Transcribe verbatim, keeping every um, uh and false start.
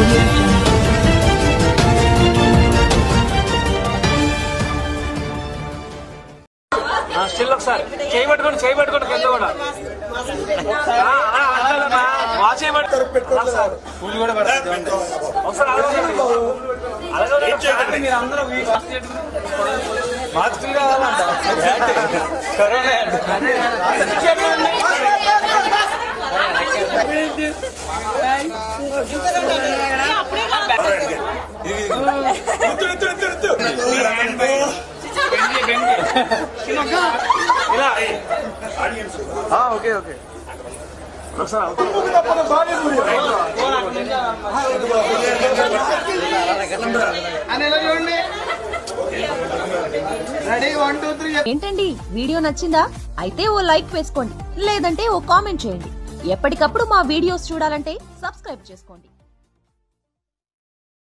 Still ఒకసారి చేయబట్టుకోండి చేయబట్టుకోండి కింద కూడా వాచ్ చేయబడతారు పూలు కూడా పడుతుంది ఒకసారి అలాగే మీరు అందరూ మాస్కులు కావాలంట కరోనా ఓకే ఓకే ఏంటండి వీడియో నచ్చిందా? అయితే ఓ లైక్ వేసుకోండి, లేదంటే ఓ కామెంట్ చేయండి. ఎప్పటికప్పుడు మా వీడియోస్ చూడాలంటే సబ్స్క్రైబ్ చేసుకోండి.